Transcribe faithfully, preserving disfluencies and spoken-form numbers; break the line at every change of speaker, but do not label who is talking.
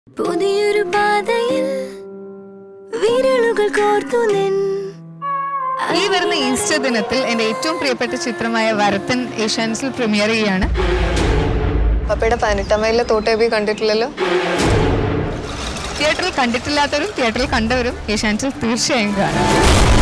പുതിയൊരു പാതയിൽ വിരലുകൾ കോർത്തു നിൻ
ഈ വരുന്ന ഈസ്റ്റർ ദിനത്തിൽ എൻ്റെ ഏറ്റവും പ്രിയപ്പെട്ട ചിത്രമായ വരത്തൻ ഏഷ്യാനെറ്റിൽ പ്രീമിയർ ചെയ്യുകയാണ്.
പപ്പയുടെ പതിനെട്ടാം മൈലിലെ തോട്ടേബി കണ്ടിട്ടില്ലല്ലോ.
തിയേറ്ററിൽ കണ്ടിട്ടില്ലാത്തവരും തിയേറ്ററിൽ കണ്ടവരും ഏഷ്യാനെറ്റിൽ തീർച്ചയായും കാണാം.